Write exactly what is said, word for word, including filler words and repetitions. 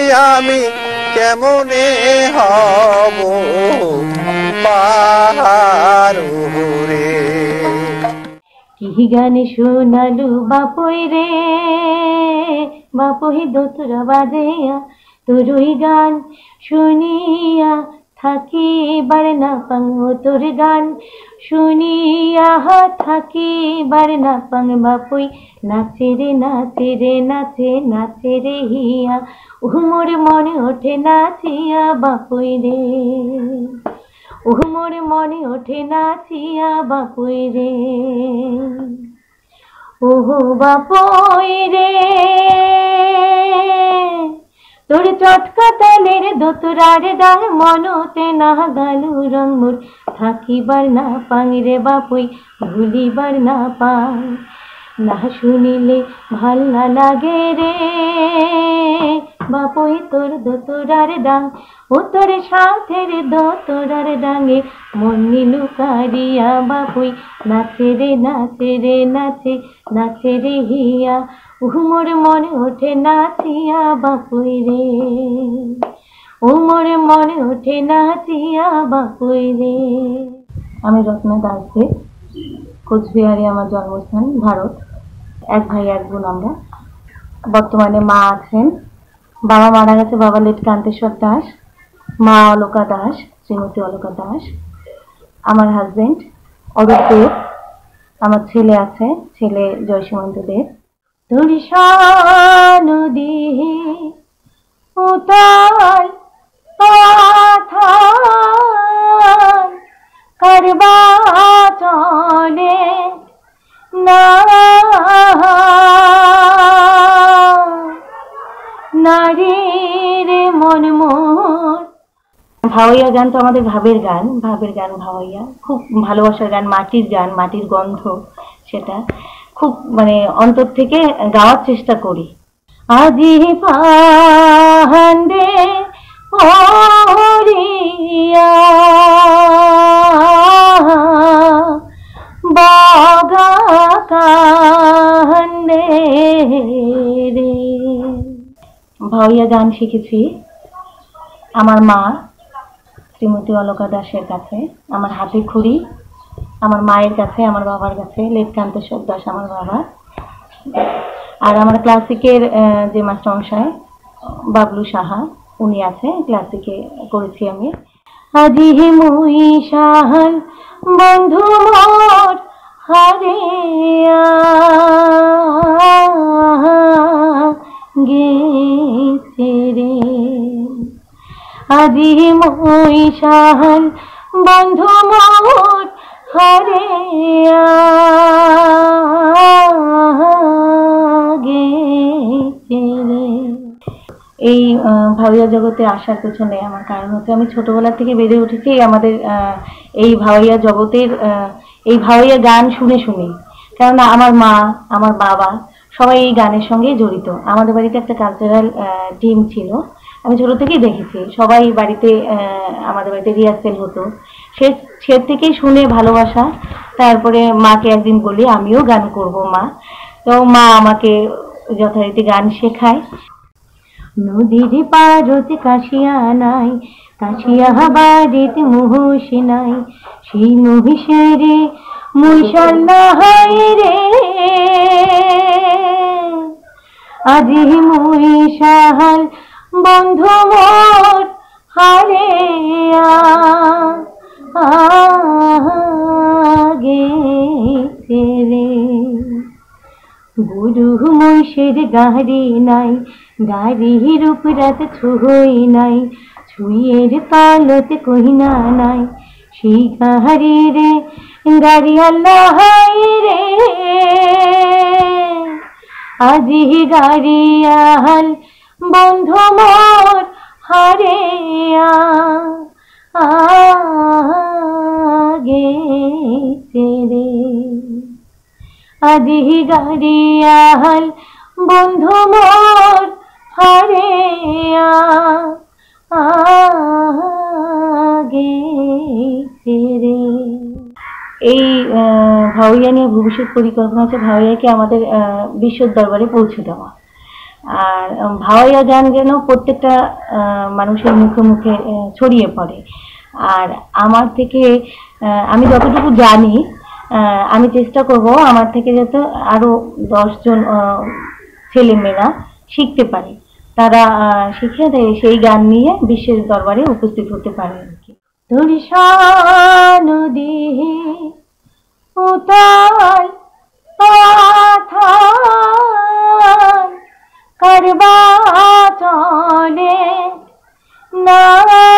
আমি কেমনে হব পাহাড় রে। কি গান শোনালু বাপুই রে, বাপুই দোতরা বাজেয়া তোরই গান শুনিয়া থাকি বার না পাং, তোর গান শুনিয়া থাকি বার না পাং। বাপুই নাচে রে নাচে রে নাচে নাচে রে হিয়া, ও মোর মনে ওঠে নাচিয়া বাপুই রে, ও মোর মনে ওঠে নাচিয়া বাপুই রে। ওহো বাপুই রে তোর চটকা তালের দোতরার ডাং, মনতে না গালু রং মোর থাকিবার না পাং রে বাপুই ভুলিবার না পাং। না শুনিলে ভাল না লাগে রে বাপুই তোর দোতরার ডাং, ও তোর সাথের দোতরার ডাঙে মন নিলু কারিয়া। বাপুই নাচে রে নাচে রে নাচে নাচে রে হিয়া, ও মোর মনে ওঠে নাচিয়া বাপুই রে, ও মোর মনে ওঠে নাচিয়া বাপুই রে। আমি রত্না দাস দে, কোচবিহারে আমার জন্মস্থান, ভারত। এক ভাই এক বোন আমরা। বর্তমানে মা আছেন, বাবা মারা গেছে, বাবা লেট কান্তেশ্বর দাস, মা অলকা দাস, শ্রীমতী অলকা দাস। আমার হাজবেন্ড অরূপ দেব, আমার ছেলে আছে, ছেলে জয়সীমন্ত দেব। নদী উতাল পাথার কারবা চলে না, নারীর মন মোর। ভাওয়াইয়া গান তো আমাদের ভাবের গান, ভাবের গান ভাওয়াইয়া, খুব ভালোবাসার গান, মাটির গান, মাটির গন্ধ, সেটা খুব মানে অন্তর থেকে গাওয়ার চেষ্টা করি। আজি পাহান্ডে ওরিয়া বাগা কান্ডে রে। ভাওয়াইয়া গান শিখেছি আমার মা শ্রীমতী অলকা দাসের কাছে, আমার হাতে খড়ি, আমার মায়ের কাছে, আমার বাবার কাছে, লেট কান্তেশ্বর দাস আমার বাবা। আর আমার ক্লাসিকের যে মাস্টারমশাই বাবলু সাহা, উনি আছে, ক্লাসিকে করেছি আমি। আজি মুই সাহাল বন্ধু মোর হারিয়া গেছে রে, আজি মুই সাহাল বন্ধু মোর হারিয়া গেছে রে। এই ভাওয়াইয়া জগতে আসার পেছনে আমার কারণ হচ্ছে আমি ছোটবেলা থেকে বেড়ে উঠেছি আমাদের এই ভাওয়াইয়া জগতের, এই ভাওয়াইয়া গান শুনে শুনে। কেননা আমার মা, আমার বাবা সবাই এই গানের সঙ্গে জড়িত। আমাদের বাড়িতে একটা কালচারাল টিম ছিল, আমি ছোট থেকেই দেখেছি সবাই বাড়িতে, আমাদের বাড়িতে রিহার্সেল হতো, সে সে থেকেই শুনে ভালোবাসা। তারপরে মাকে একদিন বলি আমিও গান করব মা, তো মা আমাকে যথারীতি গান শেখায়। নদীর পারতে কাশিয়া নাই, কাশিয়া বাড়িতে মহিষী নাই, সেই মহিষেরে মহিষাল্লা হাই রে, আজি মহিষাল বন্ধু মোর হারিয়া গেছে রে। গুরু মহিষের গাড়ি নাই, গাড়ির উপরাত ছুঁই নাই, ছুঁয়ের তালতে কহিনা নাই, সেই গাড়ি রে গাড়ি আল্লাহ হাই রে, আজি গাড়িয়াল বন্ধু মোর হারিয়া গেছে রে, আজি গাড়িয়াল বন্ধু মোর হারিয়া গেছে রে। এই ভাওয়াইয়া নিয়ে ভবিষ্যৎ পরিকল্পনা আছে ভাওয়াইয়াকে আমাদের বিশ্বর দরবারে পৌঁছে দেওয়া। আর ভাওয়াইয়া গান যেন প্রত্যেকটা মানুষের মুখে মুখে ছড়িয়ে পড়ে। আর আমার থেকে আমি যতটুকু জানি আমি চেষ্টা করব আমার থেকে যাতে আরো দশজন ছেলেমেয়েরা শিখতে পারে, তারা শিখে সেই গান নিয়ে বিশ্বের দরবারে উপস্থিত হতে পারে আর কি। ধরিষা নদী উতাল পাথার কারবা চলে না